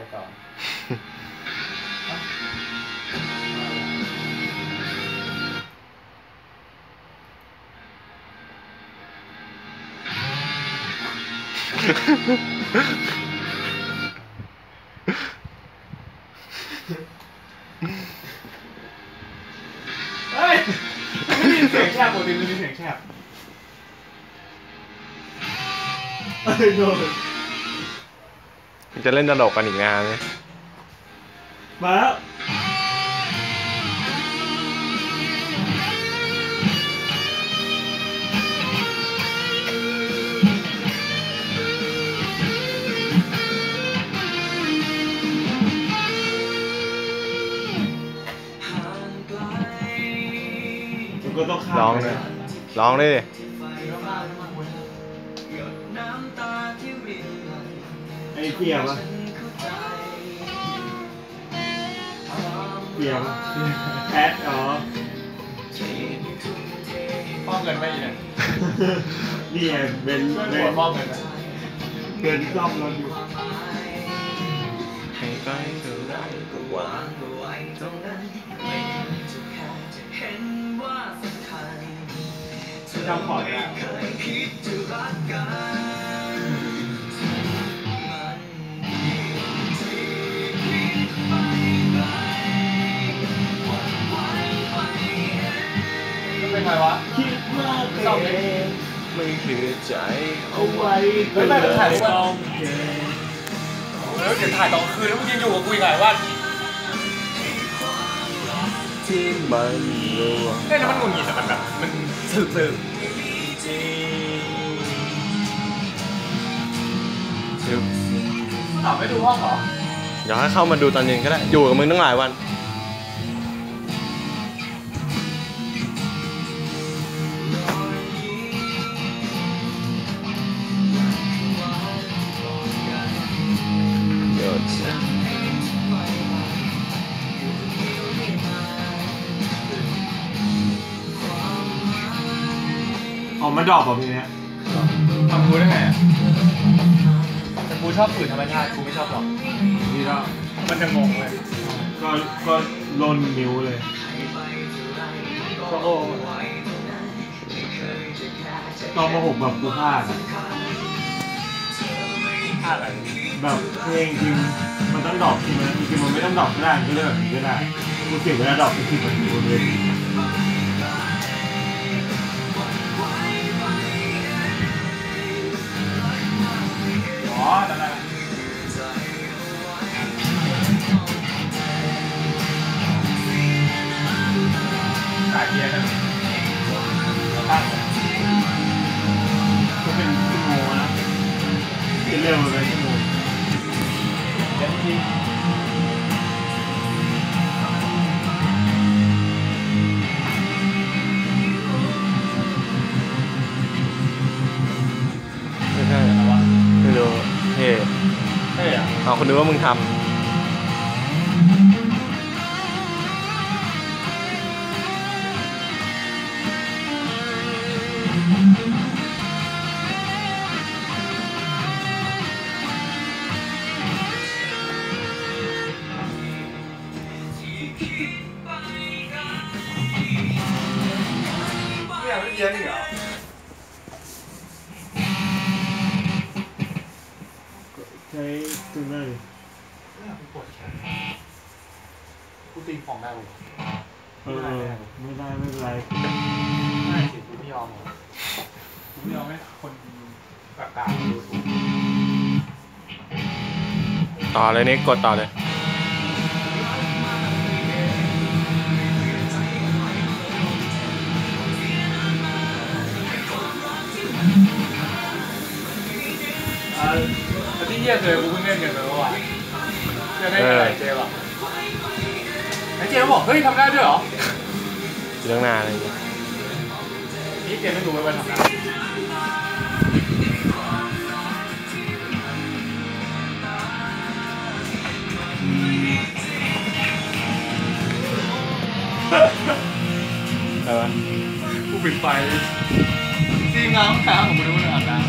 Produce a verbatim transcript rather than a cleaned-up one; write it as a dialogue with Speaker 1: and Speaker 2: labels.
Speaker 1: ต่อเฮ้ยไม่มีเสียงแฉบปกติไม่มีเสียงแฉบเฮ้ยโดน
Speaker 2: จะเล่นตลกกันอีกงานไหม
Speaker 1: มาแล้ว
Speaker 2: ร้องเลยร้องเลย
Speaker 1: ไอ้เปียกวะเปียกวะแพทอ๋อป้องเงินไม่เนี่ยนี่ไงเป็นเป็นป้องเงินนะเงินซ่อมรถอยู่
Speaker 2: ให้ไปเท่าไรก็วางไว้ตรงนั้นไม่จะแค่จะเห็นว่าสำคัญ
Speaker 1: จำขอดได้เป็นไงวะคิดว่าตัวเอง
Speaker 2: ไม่เหลือใจ
Speaker 1: เอาไว้ไม่ไม่ถ่ายตอนแล้วเดี๋ยวถ่ายตอนคืนแล้วมึงยังอยู่กับกูอีกหลายวัน
Speaker 2: ที่มันรู้
Speaker 1: เฮ้ยแล้วมันงุนงิดแต่มันแบบมันสึกสึกอ้าวไม่ดูห้องเหรอ
Speaker 2: อยากให้เข้ามาดูตอนเย็นก็ได้อยู่กับมึงตั้งหลายวัน
Speaker 1: อ๋อมันดรอปแบบนี้เนี่ยทำกูได้ไงอ่ะแต่กูชอบฝืนธรรมชาติกูไม่ชอบหรอกนี่ก็มันจะงงเลยก็ก็ลนนิ้วเลยก็โอ้ตอนมาหกแบบกูพลาดพลาดอะไรแบบเพลงจริงมันต้องดรอปใช่ไหมจริงมันไม่ต้องดรอปก็ได้ก็เล่นแบบนี้ก็ได้กูเสียเวลาดรอปไปสิบนาทีเลยอ๋อได้ได้สายเกียร์นะตั้งก็เป็นชั่วโมงนะเป็นเร็วเลยชั่วโมงเดี๋ยวที
Speaker 2: ไม่ใช่ไม่รู้เฮ้
Speaker 1: เฮ้ยอ่ะ
Speaker 2: เอาคนนึกว่ามึงทำ
Speaker 1: ไม่อยากเล่นเยอะนี่เหรอใช้ตัวไหนเนี่ยกูปวดแขนกูตีฟองได้หรอเออไม่ได้ไม่เป็นไรไม่สิกูไม่ยอมหรอกูไม่ยอมให้คนกากาดูถูก
Speaker 2: ต่อเลยนี่กดต่อเลย
Speaker 1: อันที่เยี่ยมเลยกูเพิ่งเล่นกันไปเมื่อวานจะได้อะไรเจ๊ป่ะไอ้เจ๊บอกเฮ้ยทำได้ด้วยเหรอ
Speaker 2: เรื่องหน้าอะไร
Speaker 1: นี่เจ๊ไม่รู้ว่าทำได้
Speaker 2: อะไรวะ
Speaker 1: กูปิดไฟทีมงานห้องน้ำของมึงรู้นะอาบน้ำ